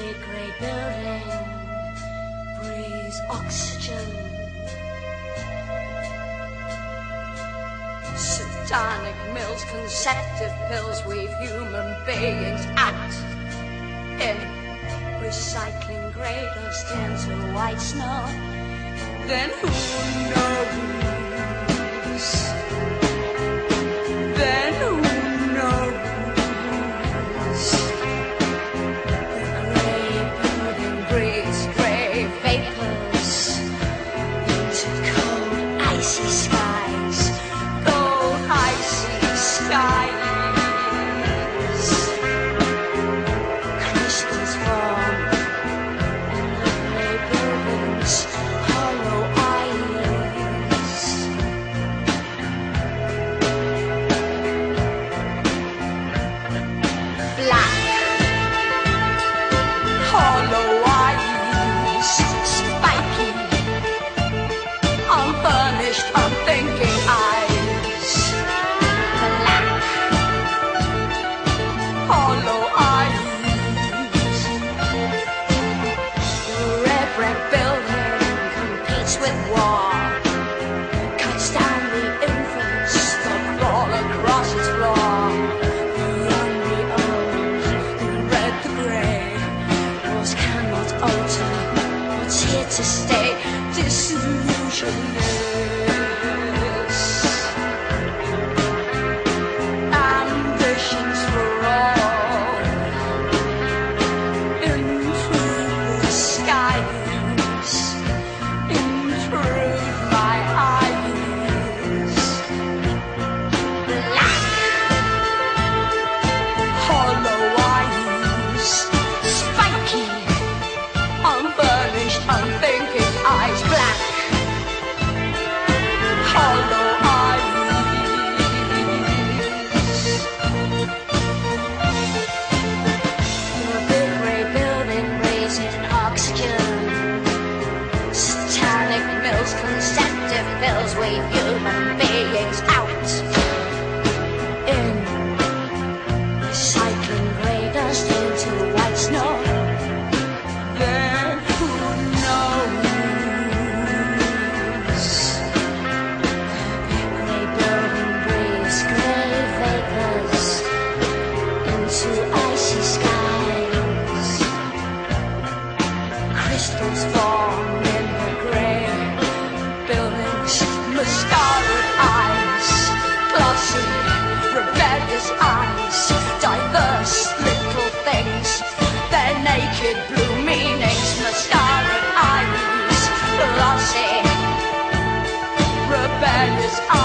big grey building breathes oxygen. Satanic mills, conceptive pills weave human beings out in recycling grey dust into white snow. Then who knows? Then who knows? The grey building breathes grey vapors into cold, icy skies. Cold, icy skies. Crystals form in the grey building's hollow eyes. Black, hollow eyes, spiky, unfurnished, unthinking eyes. Black, hollow eyes. The red brick building competes with war, cuts down the infants that crawl across its floor. The young, the old, the red, the grey, wars cannot alter what's here to stay. Disillusionless, ambitions for all, into the skies, intrude my eyes. Black, hollow eyes, spiky, unfurnished, unthinking eyes. Black, hollow eyes. The big grey building raising oxygen. Satanic mills, conceptive pills weave human beings out in recycling grey dust into white snow. Then who knows? The big grey building breathes grey vapors into icy skies. Crystals form in the grey building's masquerade eyes. Glossy, rebellious eyes, diverse little things. Their naked blue meanings, masquerade eyes. Glossy, rebellious eyes.